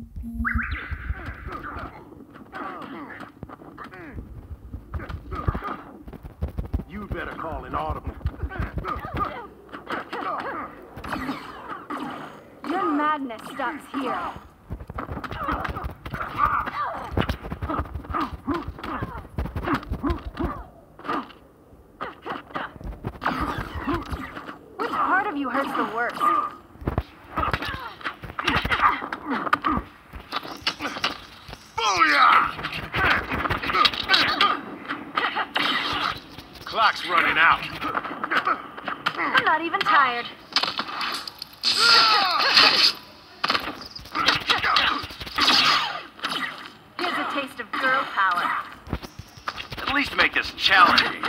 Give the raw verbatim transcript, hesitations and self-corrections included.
You better call an audible. Your madness stops here. Which part of you hurts the worst? Clock's running out. I'm not even tired. Here's a taste of girl power. At least make this challenging.